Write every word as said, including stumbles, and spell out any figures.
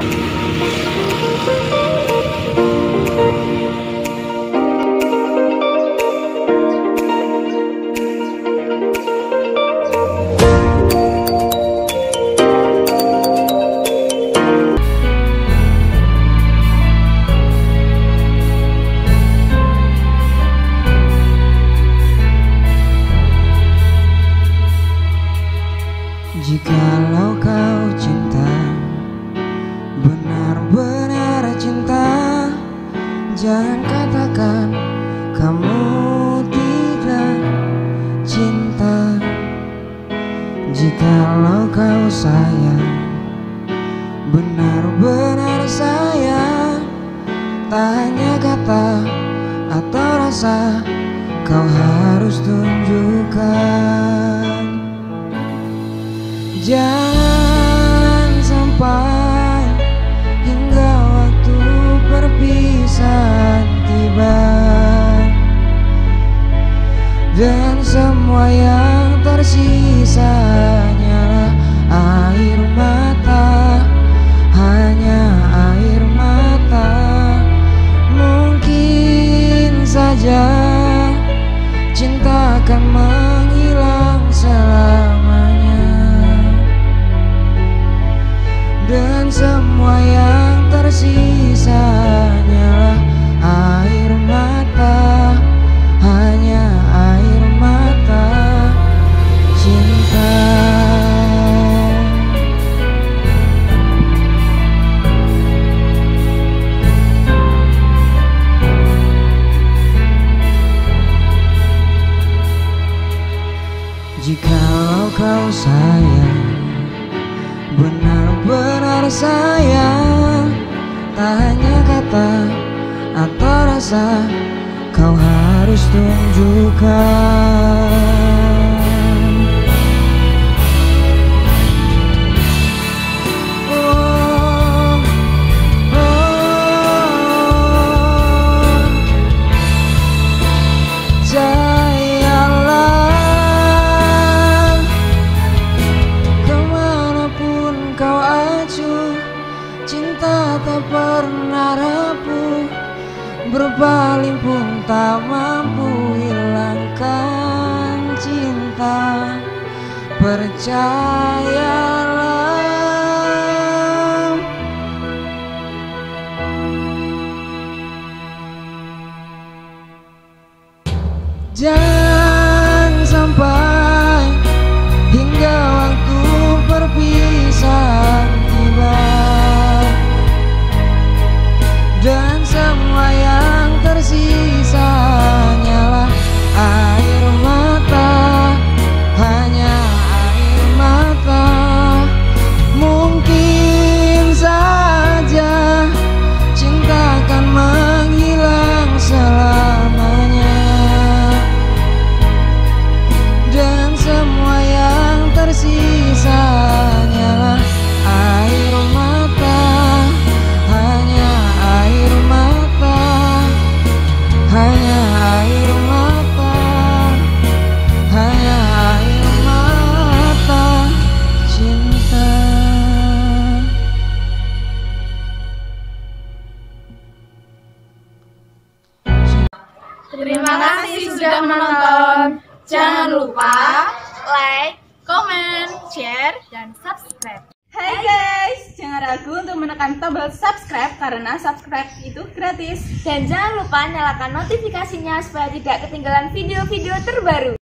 Jikalau kau cinta, benar-benar cinta, jangan katakan kamu tidak cinta. Jikalau kau sayang, benar-benar sayang, tak hanya kata atau rasa kau harus tunjukkan. Jangan sampai hingga waktu perpisahan tiba dan semua yang tersisa hanyalah air mata, hanya air mata. Mungkin saja cinta akan menghilang selamanya, dan semua yang tersisa hanyalah air mata, hanya air mata cinta. Jikalau kau sayang, benar-benar sayang, tak hanya kata atau rasa kau harus tunjukkan. Oh, oh, jayalah kemanapun kau acuh, cinta tak pernah rapuh, berpaling pun tak mampu hilangkan cinta. Percayalah, jangan sampai hingga waktu perpisahan tiba dan semua yang tersisa hanyalah air mata, hanya air mata. Mungkin saja cinta akan menghilang selamanya, dan semua yang tersisa hanyalah air mata, hanya air mata, hanya air mata, hanya air mata cinta. Terima kasih sudah menonton. Jangan lupa like, comment, share, dan subscribe. Hai guys, jangan ragu untuk menekan tombol subscribe karena subscribe itu gratis. Dan jangan lupa nyalakan notifikasinya supaya tidak ketinggalan video-video terbaru.